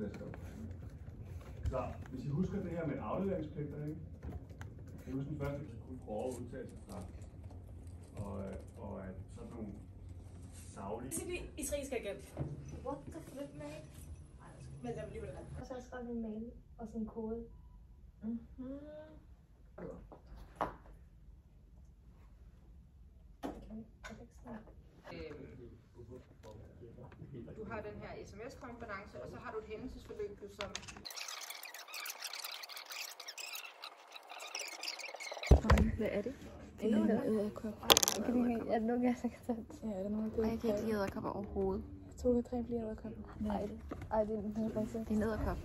flasker op. Så hvis I husker det her med afleveringspligter, ikke? Jeg husker den første, vi kunne prøve at udtale sig fra. Og at sådan nogle savlige... Basically, israelsk agent. What the flip, mate? Men det er alligevel det. Og så har jeg skrevet en mail og sådan en kode. Du har den her sms-konference, og så har du et hændelsesforløb, som... Hvad er det? Det er noget æderkop. Er det nogen, jeg har sagt? Ja, er der noget? Og jeg kan ikke lide æderkopper overhovedet. 2 3 flere æderkopper. Ej, det er den faktisk. Det er en æderkop.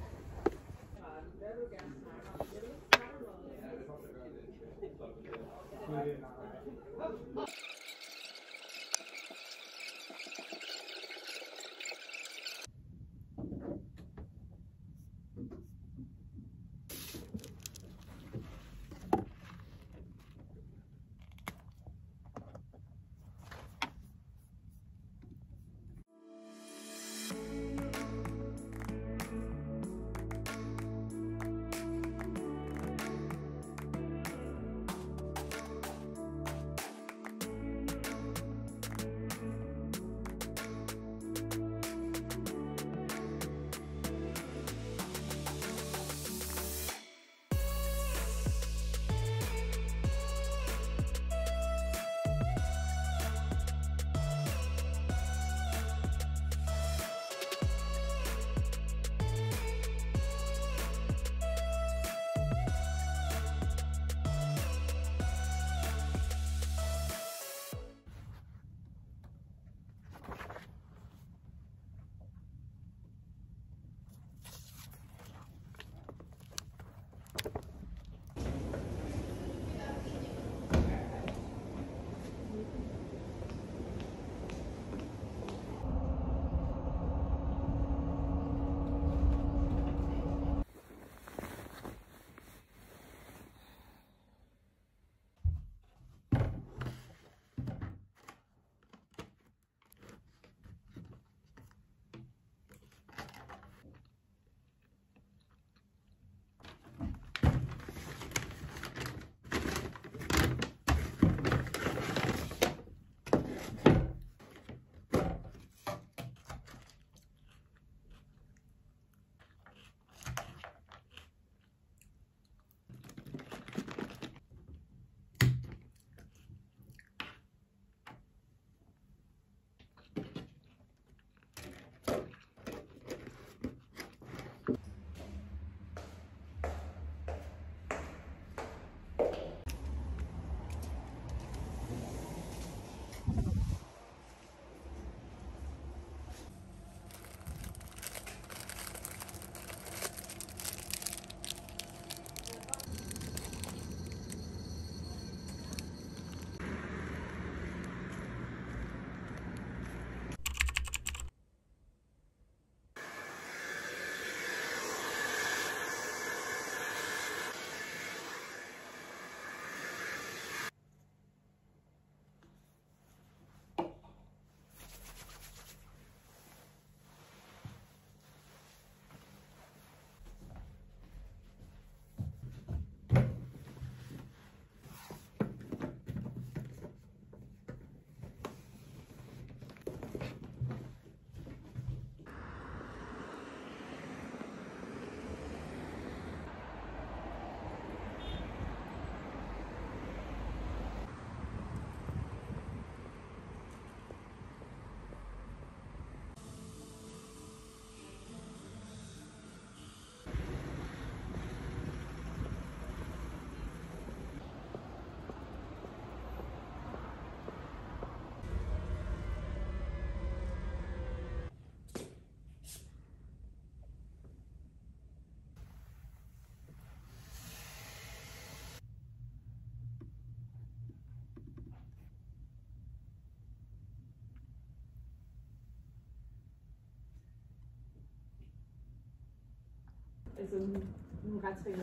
altså nogle retsregler,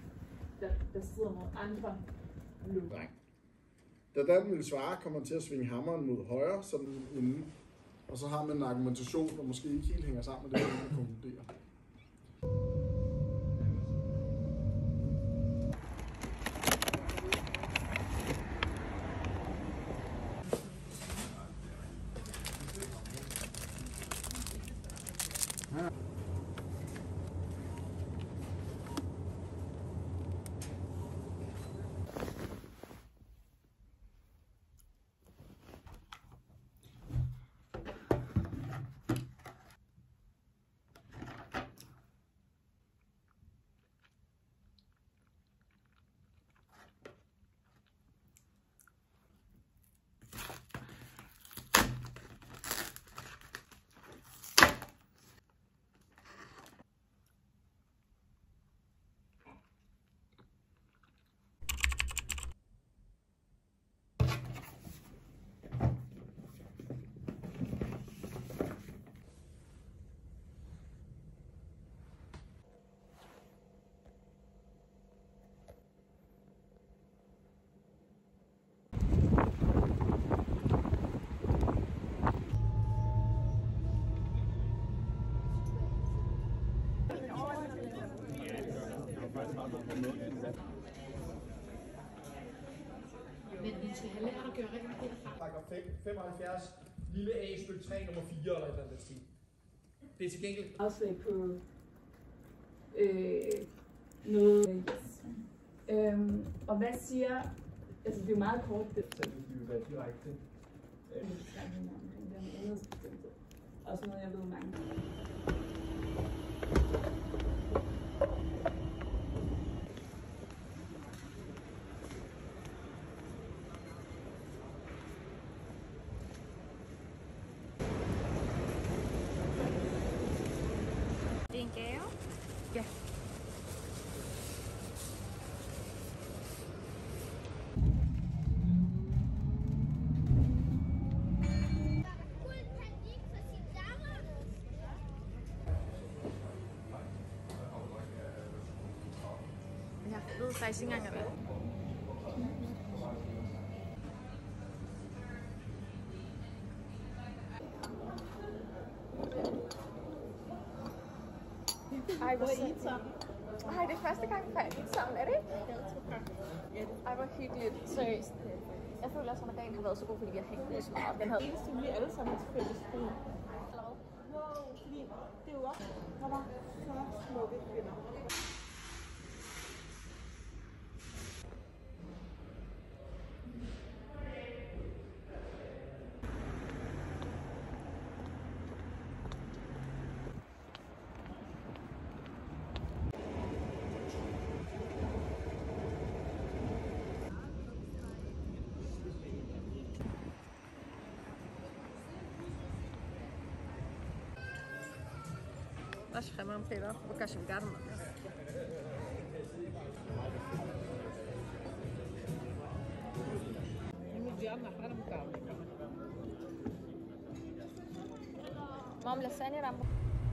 der strider mod andre love. Da Dan vil svare, kommer han til at svinge hammeren mod højre, sådan inden. Og så har man en argumentation, der måske ikke helt hænger sammen med det, man konkluderer. Men vi skal have lært at gøre rent derfra. Paragraf 75, lille A, stykke 3, nummer 4 eller et eller andet stil. Det er til gengæld. Afslag på noget. Yes. Og hvad siger, altså det er jo meget kort. Så vi vil være direkte. Også noget, jeg ved mange. Det er en gave? Ja. Jeg ved faktisk ikke engang, hvad. Ej, hvor sammen. Ej, det er første gang, vi fejrer lidt sammen, er det ikke? Ej, hvor hyggeligt. Seriøst. Jeg føler også, at dagen har været så god, fordi vi har hængt ud så meget. Den havde eneste, vi alle sammen til fælles brug. Wow, fordi det er jo også, der var så smukke kvinder. Nós chamamos Pedro, porque acho que Mam lasagne rambo.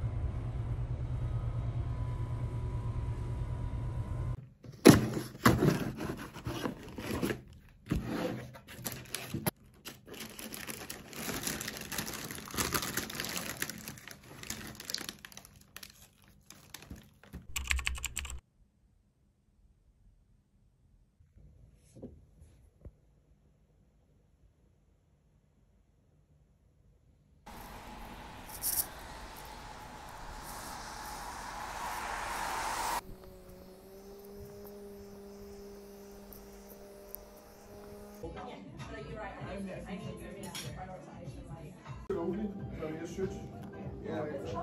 Mere sødt. Ja,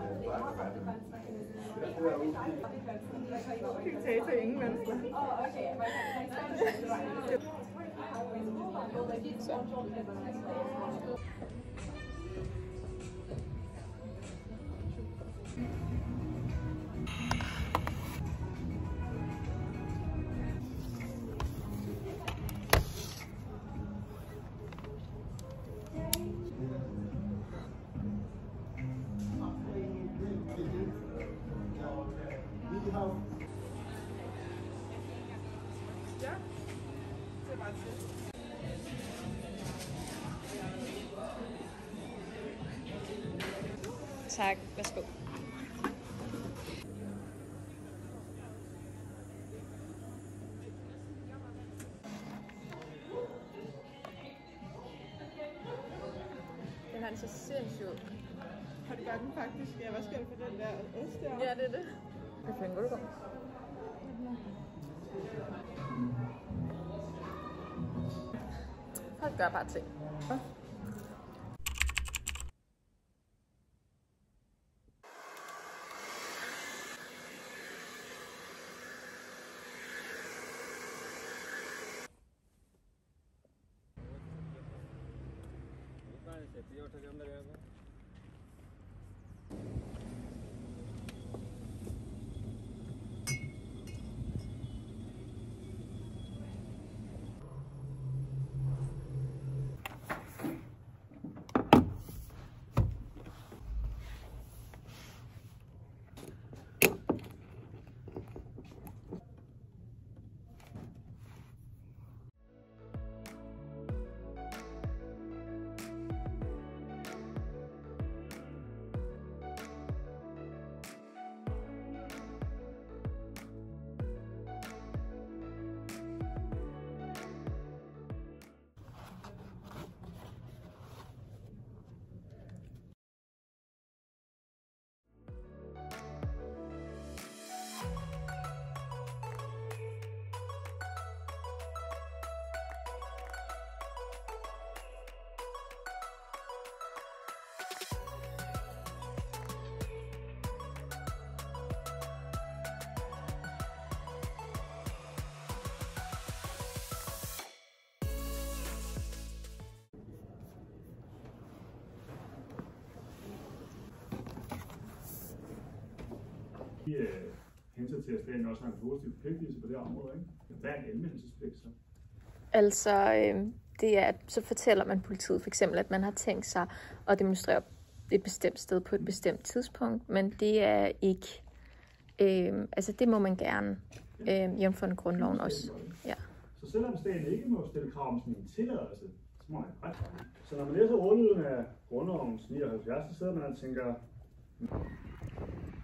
Diktator ingen mennesker. Tak, værsgo. Den har en så sindssygt ud. Har du gør den faktisk? Ja, hvad skal du for den der ost der? Ja, det er det. Hvad fanden går du på? Folk gør bare ting. I henser til, at staten også har en positiv forpligtelse på det område, ikke? Hvad er en anmeldelsespligt så? Altså, det er, at så fortæller man politiet for eksempel, at man har tænkt sig at demonstrere et bestemt sted på et bestemt tidspunkt, men det er ikke, altså det må man gerne, jævnfør grundloven også. Ja. Så selvom staten ikke må stille krav om sådan en tilladelse, så må man ret. Så når man læser ordlyden af grundlovens 79, så sidder man og tænker,